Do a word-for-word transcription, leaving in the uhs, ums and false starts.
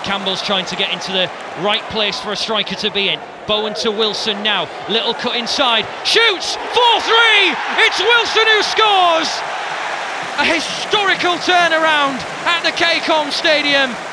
Campbell's trying to get into the right place for a striker to be in. Bowen to Wilson now, little cut inside, shoots, four three, it's Wilson who scores! A historical turnaround at the K COM Stadium.